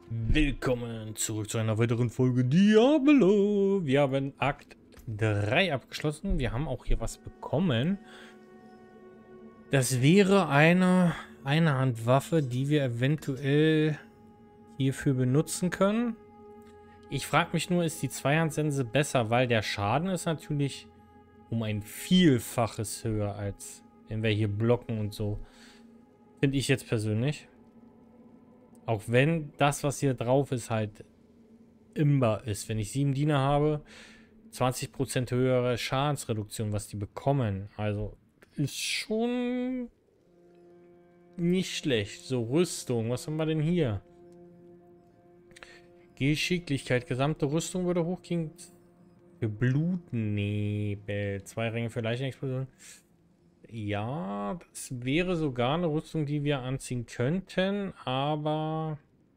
Willkommen zurück zu einer weiteren Folge Diablo. Wir haben Akt 3 abgeschlossen. Wir haben auch hier was bekommen. Das wäre eine Einhandwaffe, die wir eventuell hierfür benutzen können. Ich frage mich nur, ist die Zweihandsense besser, weil der Schaden ist natürlich um ein Vielfaches höher, als wenn wir hier blocken und so. Finde ich jetzt persönlich. Auch wenn das, was hier drauf ist, halt imbar ist. Wenn ich 7 Diener habe, 20% höhere Schadensreduktion, was die bekommen. Also ist schon nicht schlecht. So, Rüstung. Was haben wir denn hier? Geschicklichkeit. Gesamte Rüstung würde hochgehen. Für Blutnebel. 2 Ringe für Leichenexplosion. Ja, das wäre sogar eine Rüstung, die wir anziehen könnten. Aber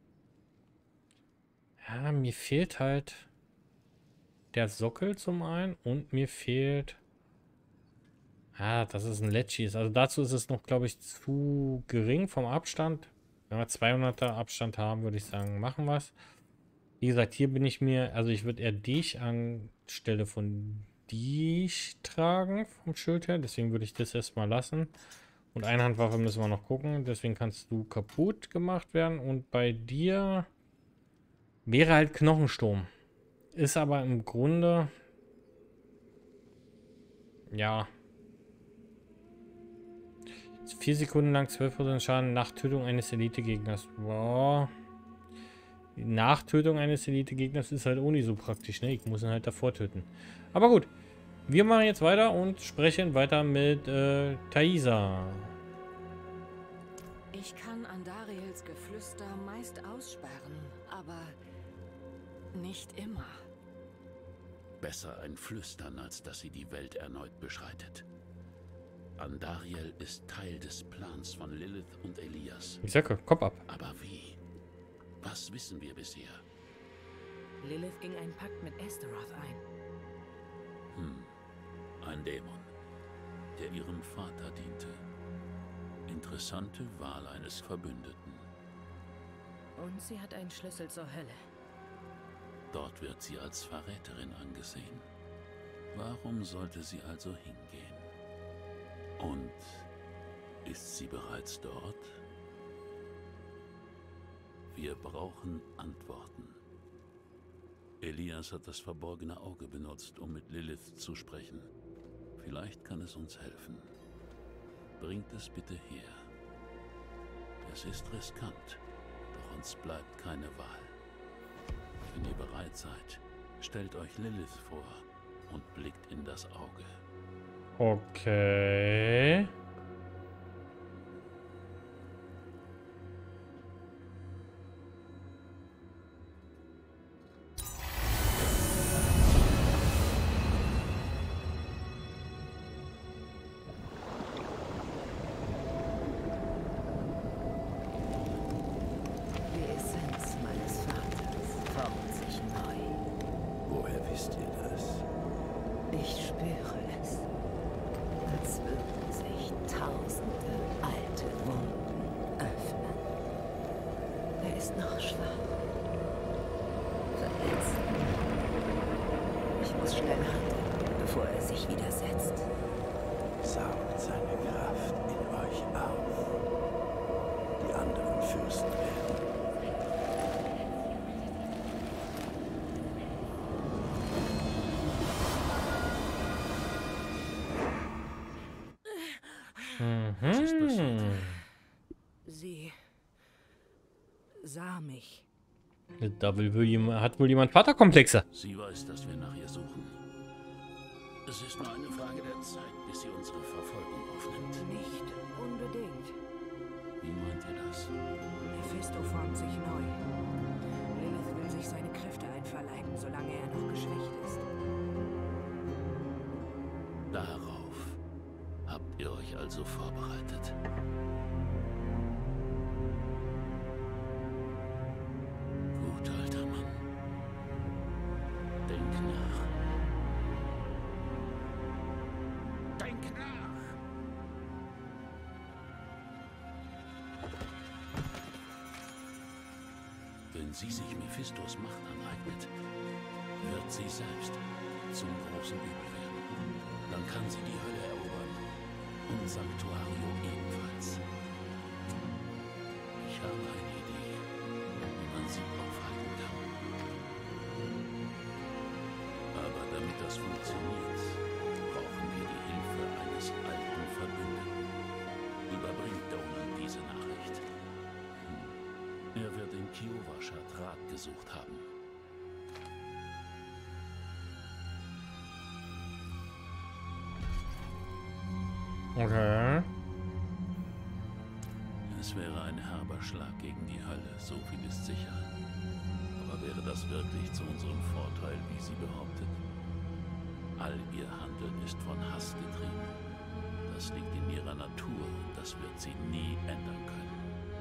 ja, mir fehlt halt der Sockel zum einen. Und mir fehlt... Ah, das ist ein Lecchies. Also dazu ist es noch, glaube ich, zu gering vom Abstand. Wenn wir 200er Abstand haben, würde ich sagen, machen wir es. Wie gesagt, hier bin ich mir, also ich würde eher dich anstelle von dich tragen vom Schild her. Deswegen würde ich das erstmal lassen. Und Einhandwaffe müssen wir noch gucken. Deswegen kannst du kaputt gemacht werden. Und bei dir wäre halt Knochensturm. Ist aber im Grunde, ja... 4 Sekunden lang 12% Schaden nach Tötung eines Elite-Gegners. Wow. Die Nachtötung eines Elite-Gegners ist halt auch nicht so praktisch, ne? Ich muss ihn halt davor töten. Aber gut. Wir machen jetzt weiter und sprechen weiter mit Thaisa. Ich kann Andariels Geflüster meist aussperren, aber nicht immer. Besser ein Flüstern, als dass sie die Welt erneut beschreitet. Andariel ist Teil des Plans von Lilith und Elias. Ich sage, Kopf ab. Aber wie? Was wissen wir bisher? Lilith ging einen Pakt mit Astaroth ein. Ein Dämon, der ihrem Vater diente. Interessante Wahl eines Verbündeten. Und sie hat einen Schlüssel zur Hölle. Dort wird sie als Verräterin angesehen. Warum sollte sie also hingehen? Und ist sie bereits dort? Wir brauchen Antworten. Elias hat das verborgene Auge benutzt, um mit Lilith zu sprechen. Vielleicht kann es uns helfen. Bringt es bitte her. Es ist riskant, doch uns bleibt keine Wahl. Wenn ihr bereit seid, stellt euch Lilith vor und blickt in das Auge. Okay. Die Essenz meines Vaters formt sich neu. Woher wisst ihr das? Ich spüre es. Als würden sich tausende alte Wunden öffnen. Er ist noch schwach. Verletzt. Ich muss schnell handeln, bevor er sich widersetzt. Saugt seine Kraft in euch auf. Die anderen Fürsten werden. Was ist passiert? Sie sah mich. Da hat wohl jemand Vaterkomplexe. Sie weiß, dass wir nach ihr suchen. Es ist nur eine Frage der Zeit, bis sie unsere Verfolgung aufnimmt. Nicht unbedingt. Wie meint ihr das? Mephisto formt sich neu. Lilith will sich seine Kräfte einverleiben, solange er noch geschwächt ist. Darauf habt ihr euch also vorbereitet. Gut, alter Mann. Denk nach. Denk nach! wenn sie sich Mephistos Macht aneignet, wird sie selbst zum großen Übel werden. Dann kann sie die Hölle erobern und Sanctuario ebenfalls. Ich habe eine Idee, wie man sie aufhalten kann. Aber damit das funktioniert, brauchen wir die Hilfe eines alten Verbündeten. Überbringt Donan diese Nachricht. Er wird in Kiowa-Schat Rat gesucht haben. Okay. Es wäre ein herber Schlag gegen die Hölle, so viel ist sicher. Aber wäre das wirklich zu unserem Vorteil, wie sie behauptet? All ihr Handeln ist von Hass getrieben. Das liegt in ihrer Natur und das wird sie nie ändern können.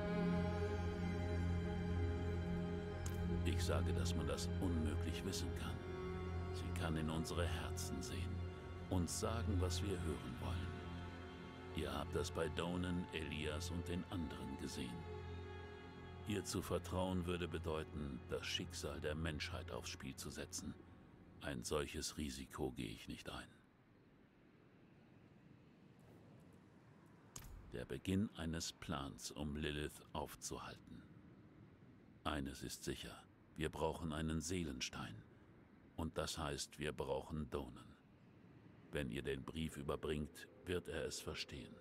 Ich sage, dass man das unmöglich wissen kann. Sie kann in unsere Herzen sehen, uns sagen, was wir hören wollen. Ihr habt das bei Donan, Elias und den anderen gesehen. Ihr zu vertrauen würde bedeuten, das Schicksal der Menschheit aufs Spiel zu setzen. Ein solches Risiko gehe ich nicht ein. Der Beginn eines Plans, um Lilith aufzuhalten. Eines ist sicher, wir brauchen einen Seelenstein. Und das heißt, wir brauchen Donan. Wenn ihr den Brief überbringt, wird er es verstehen.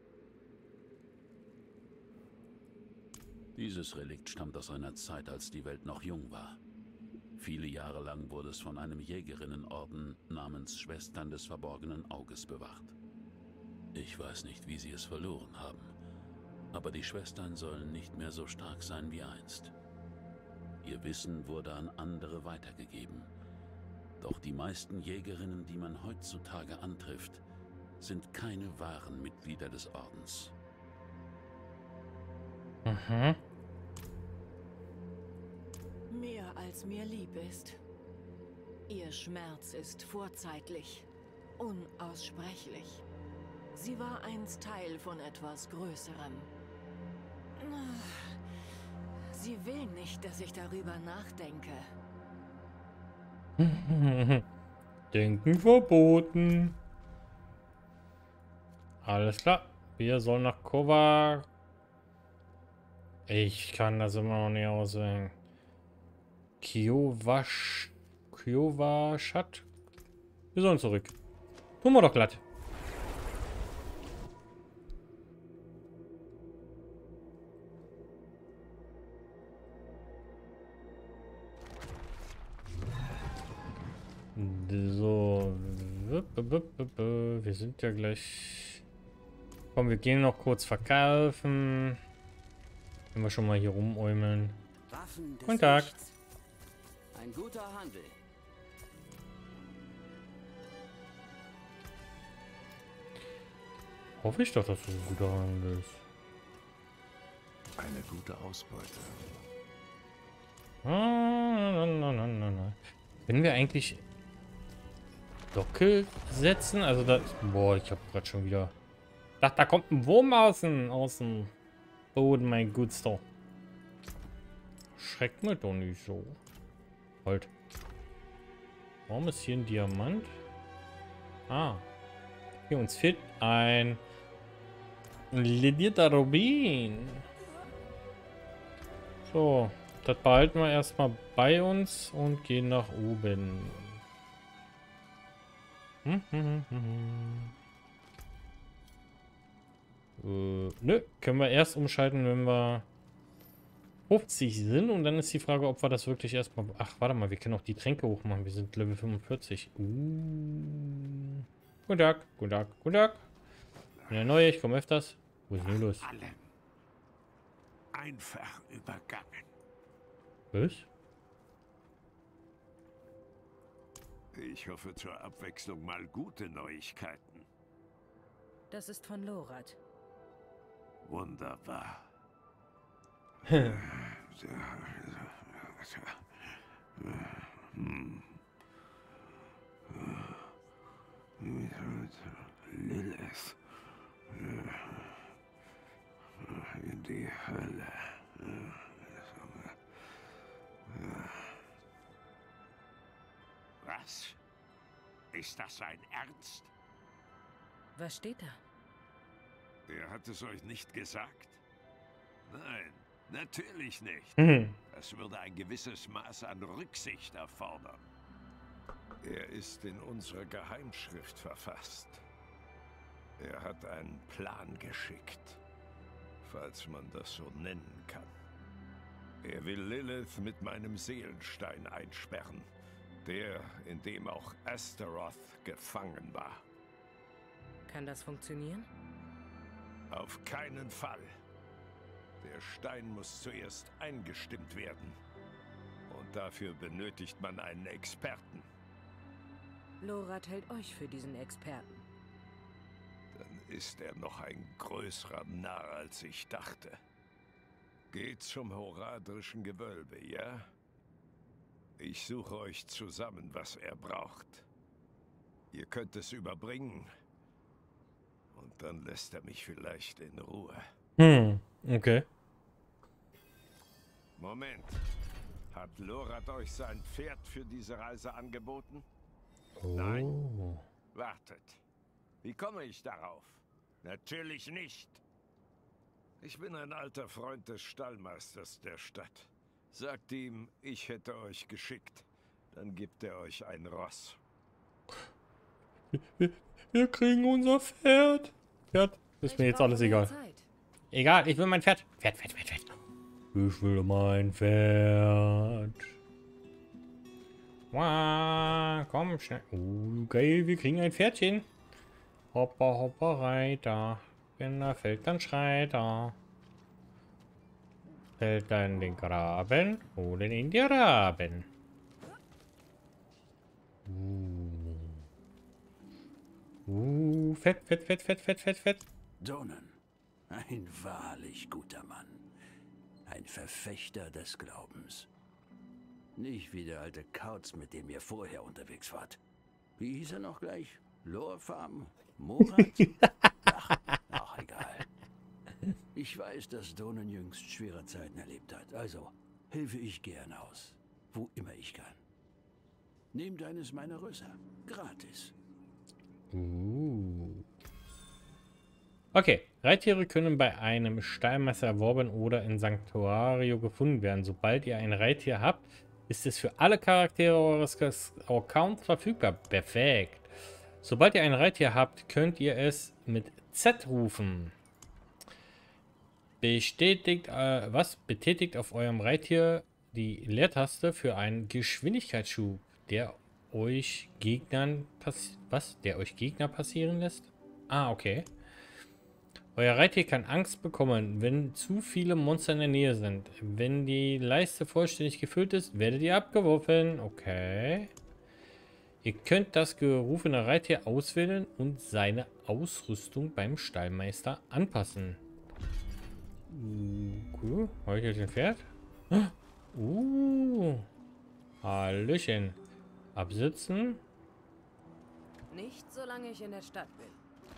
Dieses Relikt stammt aus einer Zeit, als die Welt noch jung war. Viele Jahre lang wurde es von einem Jägerinnenorden namens Schwestern des verborgenen Auges bewacht. Ich weiß nicht, wie sie es verloren haben, aber die Schwestern sollen nicht mehr so stark sein wie einst. Ihr Wissen wurde an andere weitergegeben. Doch die meisten Jägerinnen, die man heutzutage antrifft, sind keine wahren Mitglieder des Ordens. Mhm. Mehr als mir lieb ist. Ihr Schmerz ist vorzeitlich, unaussprechlich. Sie war einst Teil von etwas Größerem. Sie will nicht, dass ich darüber nachdenke. Denken verboten. Alles klar. Wir sollen nach Kova. Ich kann das immer noch nicht auswählen. Kiowa-Schat. Wir sollen zurück. Tun wir doch glatt. So. Wir sind ja gleich. Komm, wir gehen noch kurz verkaufen. Wenn wir schon mal hier rumäumeln. Waffen des Guten Tag. Lichts. Ein guter Handel. Hoffe ich doch, dass das ein guter Handel ist. Eine gute Ausbeute. Können wir eigentlich Dockel setzen? Also da. Boah, ich habe gerade schon wieder. Da kommt ein Wurm aus dem Boden, mein Gutster. Schreckt mir doch nicht so. Halt. Warum ist hier ein Diamant? Ah. Hier, uns fehlt ein ledierter Rubin. So, das behalten wir erstmal bei uns und gehen nach oben. Nö, können wir erst umschalten, wenn wir 50 sind. Und dann ist die Frage, ob wir das wirklich erstmal... Ach, warte mal, wir können auch die Tränke hochmachen. Wir sind Level 45. Guten Tag, guten Tag, guten Tag. Bin der Neue, ich komme öfters. Wo ist denn los? Allem. Einfach übergangen. Was? Ich hoffe zur Abwechslung mal gute Neuigkeiten. Das ist von Lorath. Wunderbar. Lilith. In die Hölle. Ist das sein Ernst? Was steht da? Er hat es euch nicht gesagt? Nein, natürlich nicht. Das würde ein gewisses Maß an Rücksicht erfordern. Er ist in unserer Geheimschrift verfasst. Er hat einen Plan geschickt, falls man das so nennen kann. Er will Lilith mit meinem Seelenstein einsperren, der, in dem auch Astaroth gefangen war. Kann das funktionieren? Auf keinen Fall. Der Stein muss zuerst eingestimmt werden. Und dafür benötigt man einen Experten. Lorath hält euch für diesen Experten. Dann ist er noch ein größerer Narr, als ich dachte. Geht zum Horadrischen Gewölbe, ja? Ich suche euch zusammen, was er braucht. Ihr könnt es überbringen. Und dann lässt er mich vielleicht in Ruhe. Okay. Moment. Hat Lorath euch sein Pferd für diese Reise angeboten? Nein. Wartet. Wie komme ich darauf? Natürlich nicht. Ich bin ein alter Freund des Stallmeisters der Stadt. Sagt ihm, ich hätte euch geschickt. Dann gibt er euch ein Ross. Wir kriegen unser Pferd. Pferd. Ist mir jetzt alles egal. Egal, ich will mein Pferd. Pferd. Ich will mein Pferd. Wow, komm schnell. Okay, wir kriegen ein Pferdchen. Hoppa, hoppa, Reiter. Wenn er fällt, dann schreit er. Fällt er in den Graben, holen ihn die Raben. Fett. Donan, ein wahrlich guter Mann. Ein Verfechter des Glaubens. Nicht wie der alte Kauz, mit dem ihr vorher unterwegs wart. Wie hieß er noch gleich? Lorfarm? Morat? Ach, egal. Ich weiß, dass Donan jüngst schwere Zeiten erlebt hat. Also helfe ich gern aus. Wo immer ich kann. Nehmt eines meiner Rösser. Gratis. Okay, Reittiere können bei einem Stallmeister erworben oder in Sanctuario gefunden werden. Sobald ihr ein Reittier habt, ist es für alle Charaktere eures Accounts verfügbar. Perfekt. Sobald ihr ein Reittier habt, könnt ihr es mit Z rufen. Betätigt auf eurem Reittier die Leertaste für einen Geschwindigkeitsschub, der euch Gegner passieren lässt. Ah, okay. Euer Reittier kann Angst bekommen, wenn zu viele Monster in der Nähe sind. Wenn die Leiste vollständig gefüllt ist, werdet ihr abgeworfen. Okay. Ihr könnt das gerufene Reittier auswählen und seine Ausrüstung beim Stallmeister anpassen. Cool. Habe ich jetzt ein Pferd? Hallöchen. Absitzen. Nicht, solange ich in der Stadt bin.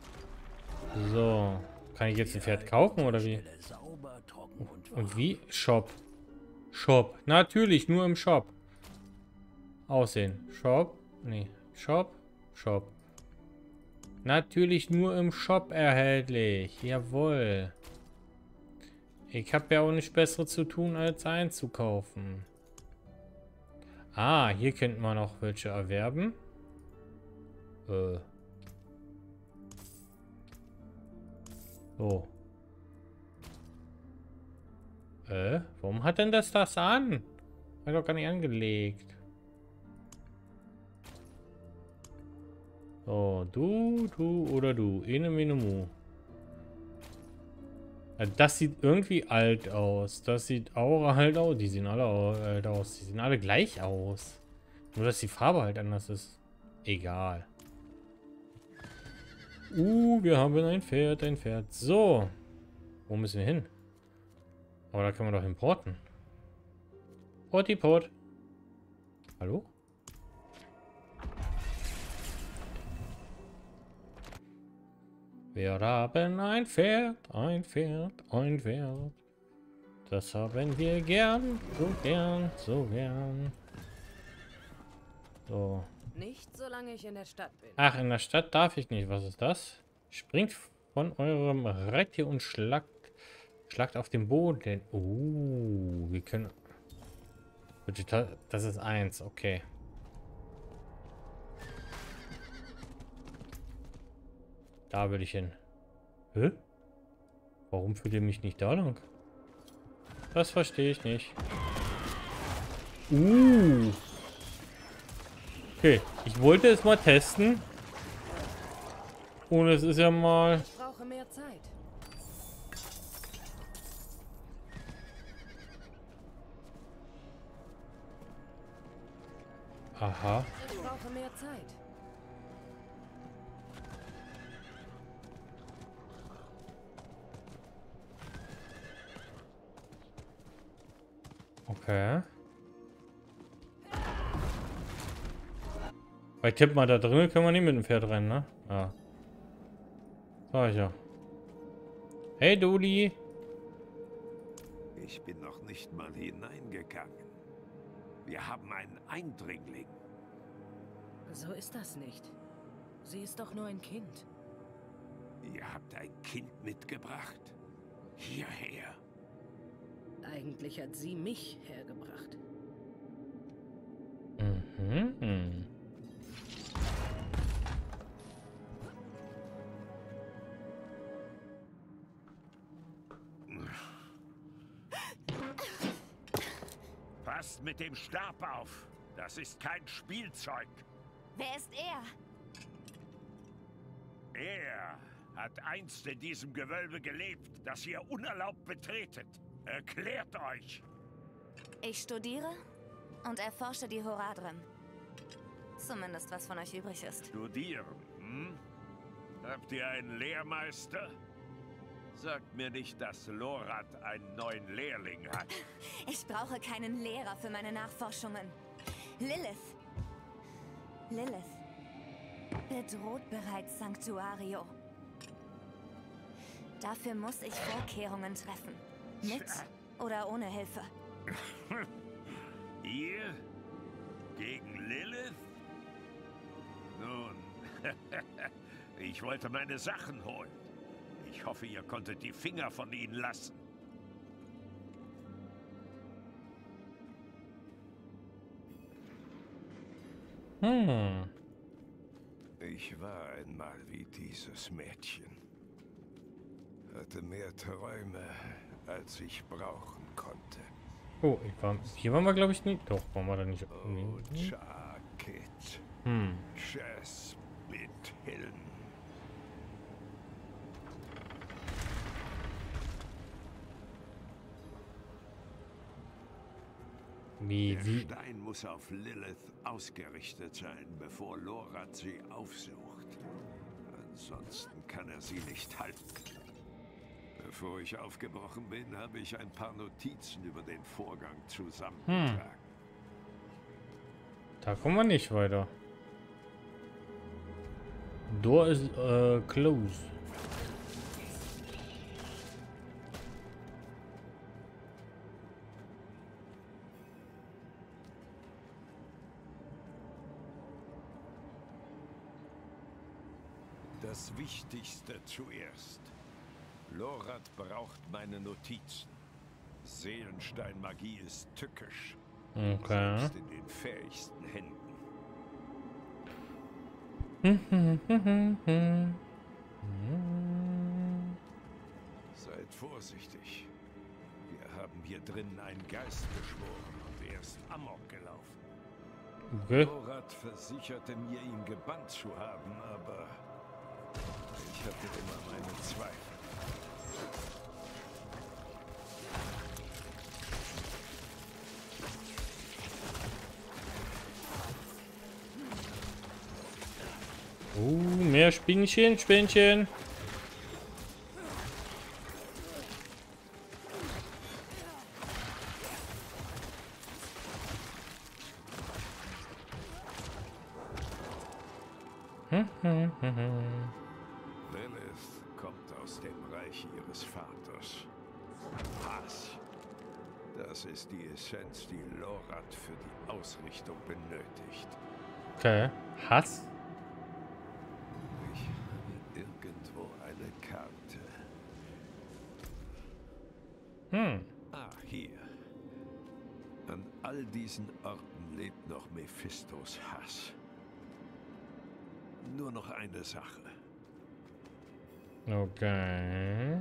So. Kann ich jetzt ein Pferd kaufen oder wie? Und wie? Shop. Shop. Natürlich, nur im Shop. Aussehen. Shop. Nee. Shop. Shop. Natürlich nur im Shop erhältlich. Jawohl. Ich habe ja auch nichts Besseres zu tun, als einzukaufen. Ah, hier könnten wir noch welche erwerben. So. Warum hat denn das an? Hat doch gar nicht angelegt. So, du oder du. Ene, mene, mu. Ja, das sieht irgendwie alt aus. Das sieht auch alt aus. Die sehen alle alt aus. Die sehen alle gleich aus. Nur, dass die Farbe halt anders ist. Egal. Wir haben ein Pferd, So. Wo müssen wir hin? Aber da können wir doch importen. Portiport. Hallo? Wir haben ein Pferd. Das haben wir gern. So gern. So. Nicht, solange ich in der Stadt bin. Ach, in der Stadt darf ich nicht. Was ist das? Springt von eurem Reittier und schlagt auf den Boden. Wir können... Das ist 1, okay. Da will ich hin. Hä? Warum führt ihr mich nicht da lang? Das verstehe ich nicht. Okay, ich wollte es mal testen. Und es ist ja mal... Ich brauche mehr Zeit. Aha. Ich brauche mehr Zeit. Okay. Bei Tipp mal da drinnen können wir nicht mit dem Pferd rennen, ne? Ja. Sag ich ja. Hey, Dudi. Ich bin noch nicht mal hineingegangen. Wir haben einen Eindringling. So ist das nicht. Sie ist doch nur ein Kind. Ihr habt ein Kind mitgebracht? Hierher. Eigentlich hat sie mich hergebracht. Mhm. Passt mit dem Stab auf. Das ist kein Spielzeug. Wer ist er? Er hat einst in diesem Gewölbe gelebt, das ihr unerlaubt betretet. Erklärt euch. Ich studiere und erforsche die Horadrim. Zumindest was von euch übrig ist. Studieren, hm? Habt ihr einen Lehrmeister? Sagt mir nicht, dass Lorath einen neuen Lehrling hat. Ich brauche keinen Lehrer für meine Nachforschungen. Lilith bedroht bereits Sanctuario. Dafür muss ich Vorkehrungen treffen. Mit oder ohne Hilfe. Ihr? Gegen Lilith? Nun, ich wollte meine Sachen holen. Ich hoffe, ihr konntet die Finger von ihnen lassen. Ich war einmal wie dieses Mädchen. Hatte mehr Träume, als ich brauchen konnte. Oh, hier waren wir, glaube ich, nicht. Doch, waren wir da nicht. Oh, Chakit. Chess mit Hillen. Der Stein muss auf Lilith ausgerichtet sein, bevor Lorath sie aufsucht. Ansonsten kann er sie nicht halten. Bevor ich aufgebrochen bin, habe ich ein paar Notizen über den Vorgang zusammengetragen. Da kommen wir nicht weiter. Door is closed. Das Wichtigste zuerst. Lorath braucht meine Notizen. Seelensteinmagie ist tückisch. Okay. Selbst in den fähigsten Händen. Seid vorsichtig. Wir haben hier drinnen einen Geist beschworen und er ist amok gelaufen. Okay. Lorath versicherte mir, ihn gebannt zu haben, aber ich hatte immer meine Zweifel. Mehr Spinnchen. Lilith kommt aus dem Reich ihres Vaters. Hass. Das ist die Essenz, die Lorath für die Ausrichtung benötigt. Okay. Hass? Ich habe irgendwo eine Karte. Ah, hier. An all diesen Orten lebt noch Mephistos Hass. Nur noch eine Sache. Okay.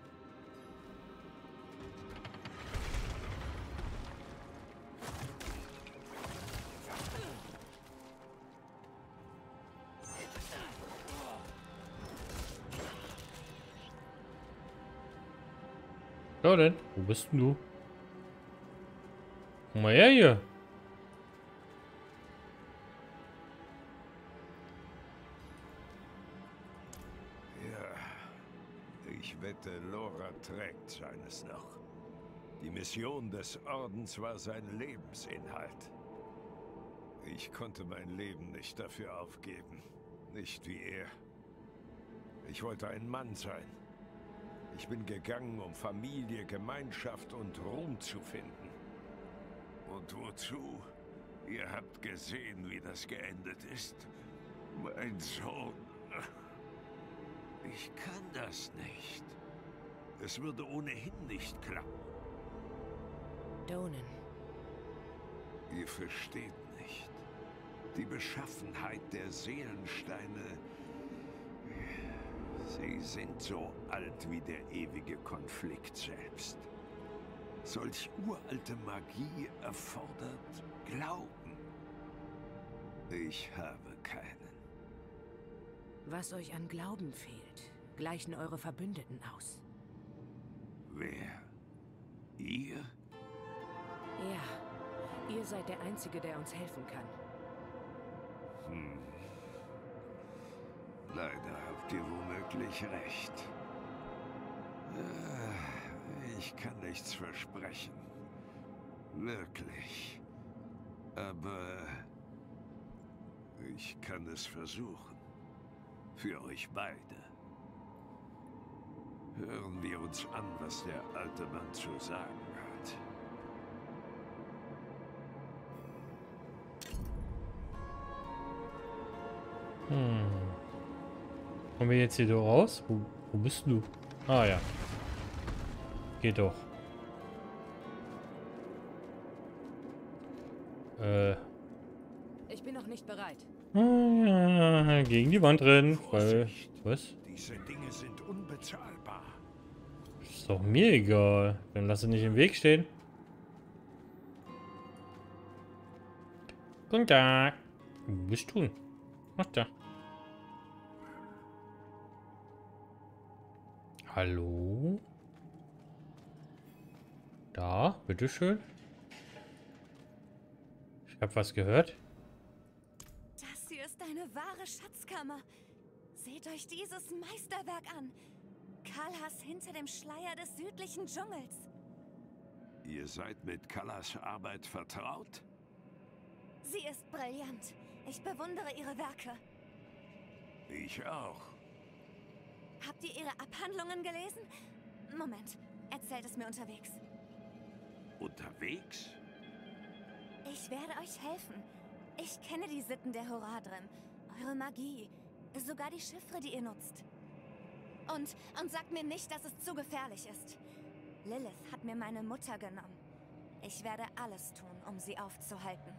So denn, wo bist denn du? Komm mal her hier. Ja, ich wette, Lora trägt seines noch. Die Mission des Ordens war sein Lebensinhalt. Ich konnte mein Leben nicht dafür aufgeben. Nicht wie er. Ich wollte ein Mann sein. Ich bin gegangen, um Familie, Gemeinschaft und Ruhm zu finden. Und wozu? Ihr habt gesehen, wie das geendet ist. Mein Sohn. Ich kann das nicht. Es würde ohnehin nicht klappen. Donan. Ihr versteht nicht. Die Beschaffenheit der Seelensteine... Sie sind so alt wie der ewige Konflikt selbst. Solch uralte Magie erfordert Glauben. Ich habe keinen. Was euch an Glauben fehlt, gleichen eure Verbündeten aus. Wer? Ihr? Ja, ihr seid der Einzige, der uns helfen kann. Leider habt ihr womöglich recht. Ich kann nichts versprechen. Wirklich. Aber ich kann es versuchen. Für euch beide. Hören wir uns an, was der alte Mann zu sagen hat. Kommen wir jetzt hier raus? Wo bist du? Ah ja. Geht doch. Ich bin noch nicht bereit. Gegen die Wand rennen. Weil, was? Diese Dinge sind unbezahlbar. Ist doch mir egal. Dann lass es nicht im Weg stehen. Guten Tag. Wo bist du? Ach da. Hallo? Da, bitteschön. Ich habe was gehört. Das hier ist eine wahre Schatzkammer. Seht euch dieses Meisterwerk an. Kalhas hinter dem Schleier des südlichen Dschungels. Ihr seid mit Kallas Arbeit vertraut? Sie ist brillant. Ich bewundere ihre Werke. Ich auch. Habt ihr ihre Abhandlungen gelesen? Moment, erzählt es mir unterwegs. Unterwegs? Ich werde euch helfen. Ich kenne die Sitten der Horadrim, eure Magie, sogar die Chiffre, die ihr nutzt. Und sagt mir nicht, dass es zu gefährlich ist. Lilith hat mir meine Mutter genommen. Ich werde alles tun, um sie aufzuhalten.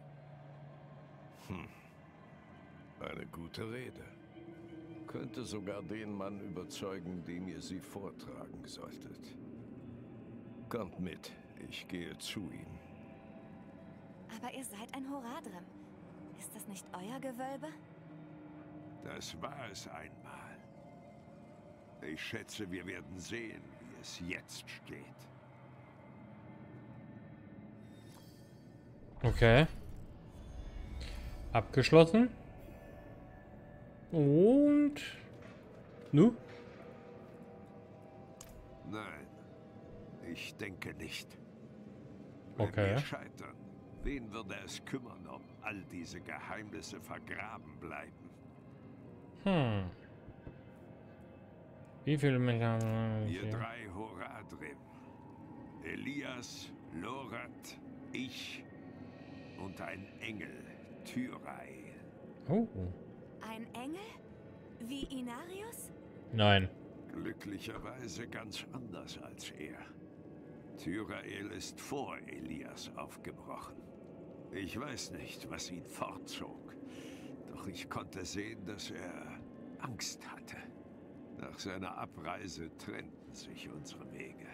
Eine gute Rede. Könnte sogar den Mann überzeugen, dem ihr sie vortragen solltet. Kommt mit, ich gehe zu ihm. Aber ihr seid ein Horadrim. Ist das nicht euer Gewölbe? Das war es einmal. Ich schätze, wir werden sehen, wie es jetzt steht. Okay. Abgeschlossen. Und... Nu? Nein, ich denke nicht. Wenn Okay. wir scheitern, wen würde es kümmern, ob all diese Geheimnisse vergraben bleiben? Wie viele Meter? Ihr drei Horadrim. Elias, Lorath, ich und ein Engel, Tyrai. Oh. Ein Engel? Wie Inarius? Nein. Glücklicherweise ganz anders als er. Tyrael ist vor Elias aufgebrochen. Ich weiß nicht, was ihn fortzog. Doch ich konnte sehen, dass er Angst hatte. Nach seiner Abreise trennten sich unsere Wege.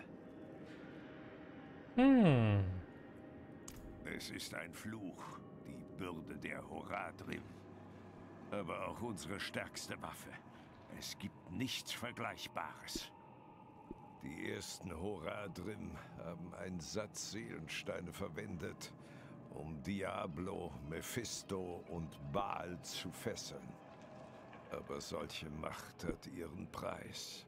Es ist ein Fluch, die Bürde der Horadrim. Aber auch unsere stärkste Waffe. Es gibt nichts Vergleichbares. Die ersten Horadrim haben einen Satz Seelensteine verwendet, um Diablo, Mephisto und Baal zu fesseln. Aber solche Macht hat ihren Preis.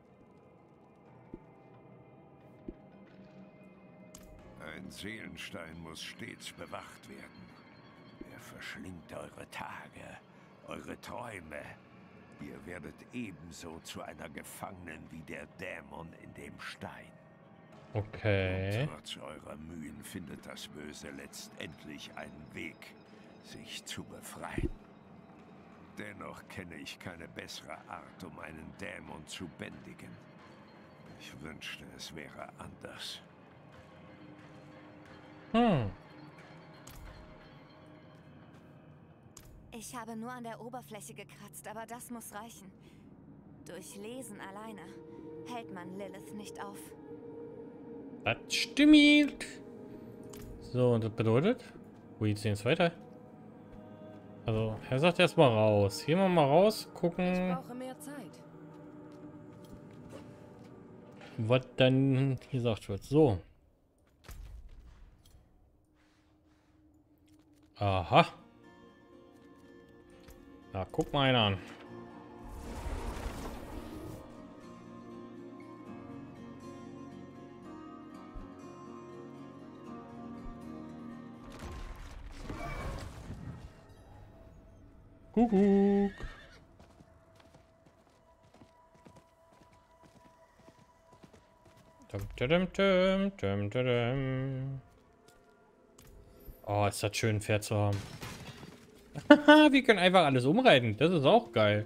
Ein Seelenstein muss stets bewacht werden. Er verschlingt eure Tage, eure Träume. Ihr werdet ebenso zu einer Gefangenen wie der Dämon in dem Stein. Okay. Und trotz eurer Mühen findet das Böse letztendlich einen Weg, sich zu befreien. Dennoch kenne ich keine bessere Art, um einen Dämon zu bändigen. Ich wünschte, es wäre anders. Ich habe nur an der Oberfläche gekratzt, aber das muss reichen. Durch Lesen alleine hält man Lilith nicht auf. Das stimmt. So, und das bedeutet, wo geht's denn jetzt weiter? Also, er sagt erstmal raus. Gehen wir mal raus, gucken, Ich brauche mehr Zeit. was dann gesagt wird. So. Aha. Na, guck mal einer an. Kuckuck. Oh, ist das schön, ein Pferd zu haben. Wir können einfach alles umreiten. Das ist auch geil.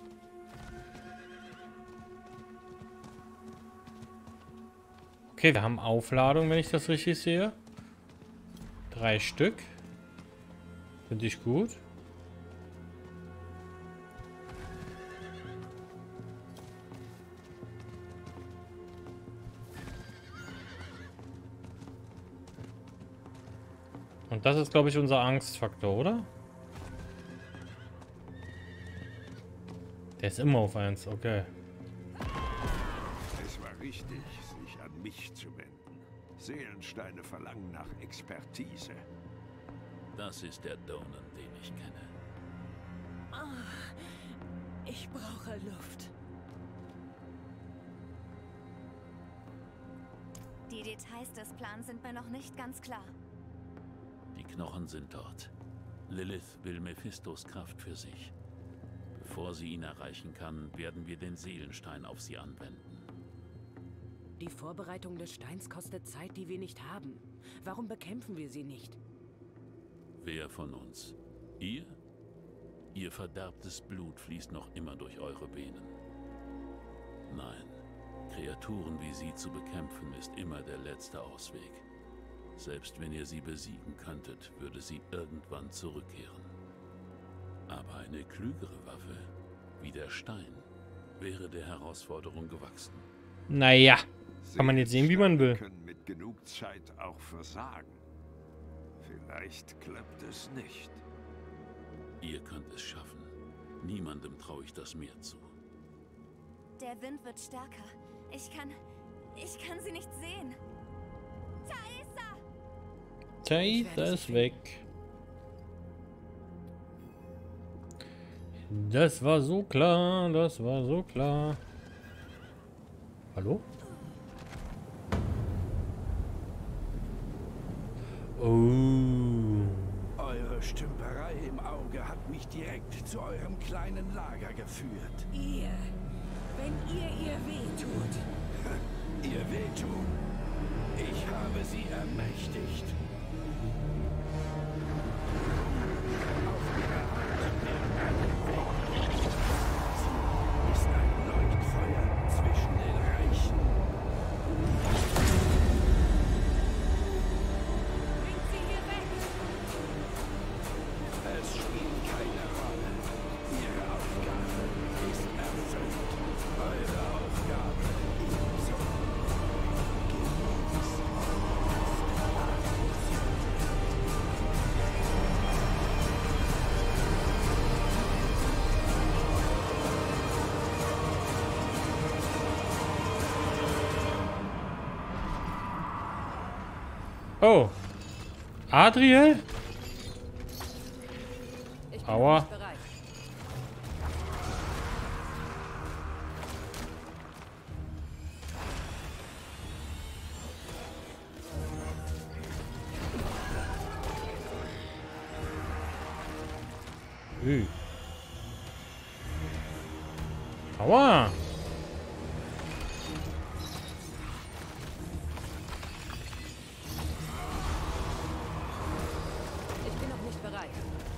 Okay, wir haben Aufladung, wenn ich das richtig sehe. 3 Stück. Finde ich gut. Und das ist, glaube ich, unser Angstfaktor, oder? Der ist immer auf 1, okay. Es war richtig, sich an mich zu wenden. Seelensteine verlangen nach Expertise. Das ist der Donan, den ich kenne. Ich brauche Luft. Die Details des Plans sind mir noch nicht ganz klar. Die Knochen sind dort. Lilith will Mephistos Kraft für sich. Bevor sie ihn erreichen kann, werden wir den Seelenstein auf sie anwenden. Die Vorbereitung des Steins kostet Zeit, die wir nicht haben. Warum bekämpfen wir sie nicht? Wer von uns? Ihr? Ihr verderbtes Blut fließt noch immer durch eure Venen. Nein, Kreaturen wie sie zu bekämpfen, ist immer der letzte Ausweg. Selbst wenn ihr sie besiegen könntet, würde sie irgendwann zurückkehren. Aber eine klügere Waffe, wie der Stein, wäre der Herausforderung gewachsen. Naja, kann man jetzt sehen, wie man will. Können mit genug Zeit auch versagen. Vielleicht klappt es nicht. Ihr könnt es schaffen. Niemandem traue ich das mehr zu. Der Wind wird stärker. Ich kann sie nicht sehen. Thaisa! Thaisa ist weg. Das war so klar, das war so klar. Hallo? Oh. Eure Stümperei im Auge hat mich direkt zu eurem kleinen Lager geführt. Wenn ihr wehtut. Ihr wehtun. Ich habe sie ermächtigt. Auf ihre Hand werden Oh. Adriel? Ich bin Aua. nicht bereit. Aua. Ich bin noch nicht bereit.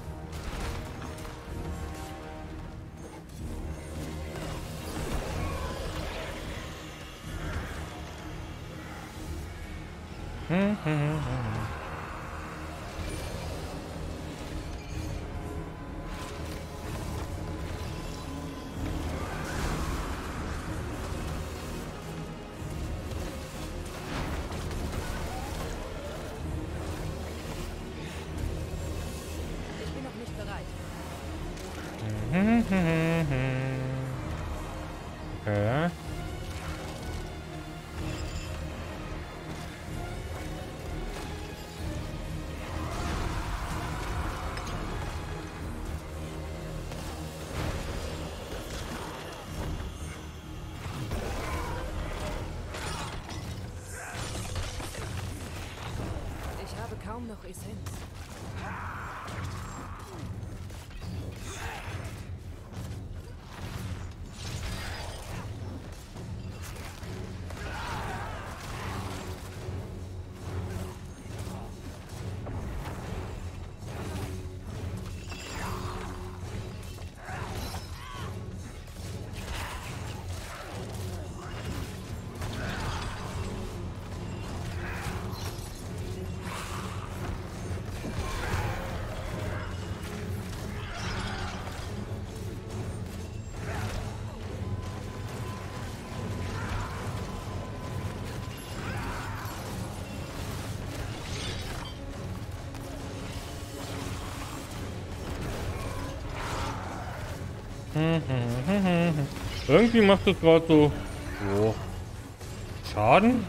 Ich bin noch nicht bereit. Okay. Ich habe kaum noch Essenz. Irgendwie macht das gerade so Schaden.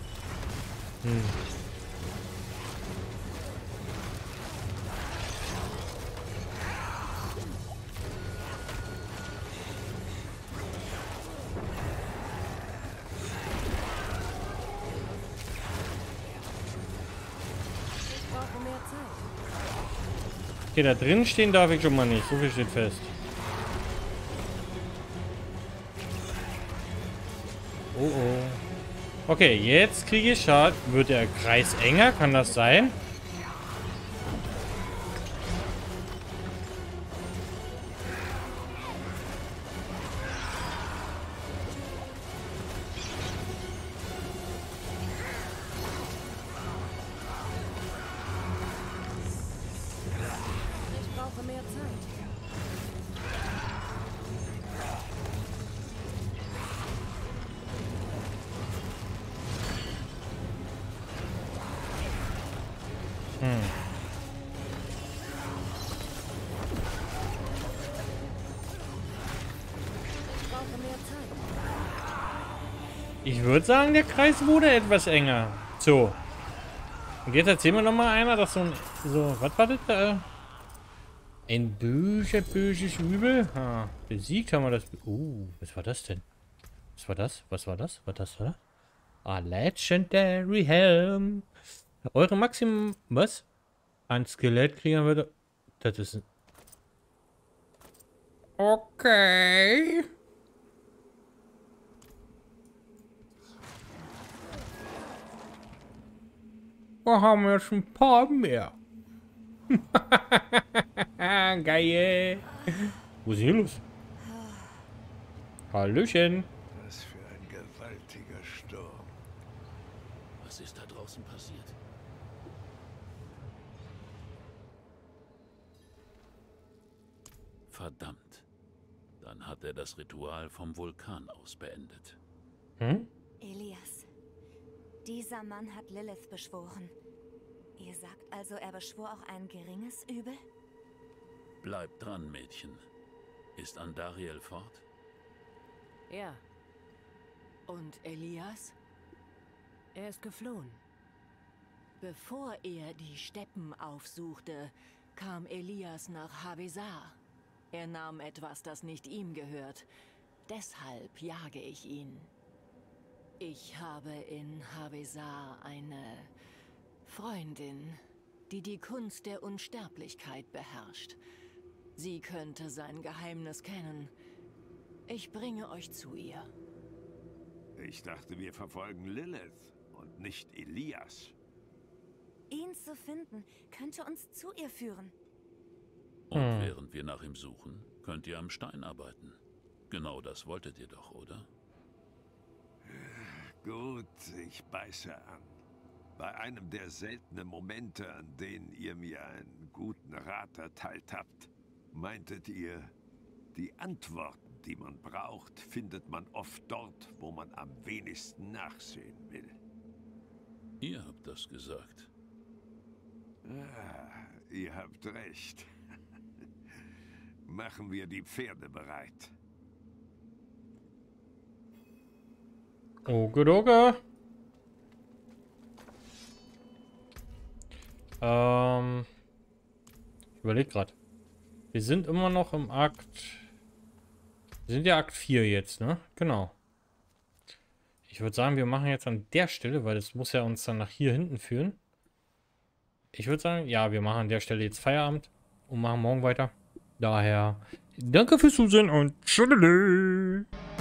Ich brauche mehr Zeit. Okay, da drin stehen darf ich schon mal nicht. So viel steht fest. Oh oh. Okay, jetzt kriege ich Schaden. Wird der Kreis enger? Kann das sein? Ich brauche mehr Zeit. Ich brauche mehr Zeit. Ich würde sagen, der Kreis wurde etwas enger. So. Und jetzt erzähl mir noch mal einer, dass was war das? Ein böses Übel. Besiegt haben wir das. Was war das denn? Was war das? Was war das? Was das da? Legendary Helm. Eure Maximum. Was? Ein Skelettkrieger würde. Das ist. Okay. Wir haben jetzt ein paar mehr. Geil. Wo ist denn hier los? Hallöchen. Was für ein gewaltiger Sturm. Was ist da draußen passiert? Verdammt. Dann hat er das Ritual vom Vulkan aus beendet. Hm? Elias, dieser Mann hat Lilith beschworen. Ihr sagt also, er beschwor auch ein geringes Übel? Bleib dran, Mädchen. Ist Andariel fort? Ja. Und Elias? Er ist geflohen. Bevor er die Steppen aufsuchte, kam Elias nach Havesar. Er nahm etwas, das nicht ihm gehört. Deshalb jage ich ihn. Ich habe in Havesar eine Freundin, die die Kunst der Unsterblichkeit beherrscht. Sie könnte sein Geheimnis kennen. Ich bringe euch zu ihr. Ich dachte, wir verfolgen Lilith und nicht Elias. Ihn zu finden, könnte uns zu ihr führen. Und während wir nach ihm suchen, könnt ihr am Stein arbeiten. Genau das wolltet ihr doch, oder? Gut, ich beiße an. Bei einem der seltenen Momente, an denen ihr mir einen guten Rat erteilt habt, meintet ihr, die Antworten, die man braucht, findet man oft dort, wo man am wenigsten nachsehen will. Ihr habt das gesagt. Ihr habt recht. Machen wir die Pferde bereit. Oke. Ich überlege gerade. Wir sind immer noch im Akt. Wir sind ja Akt 4 jetzt, ne? Genau. Ich würde sagen, wir machen jetzt an der Stelle, weil das muss ja uns dann nach hier hinten führen. Ich würde sagen, ja, wir machen an der Stelle jetzt Feierabend und machen morgen weiter. Daher, danke fürs Zusehen und tschüss.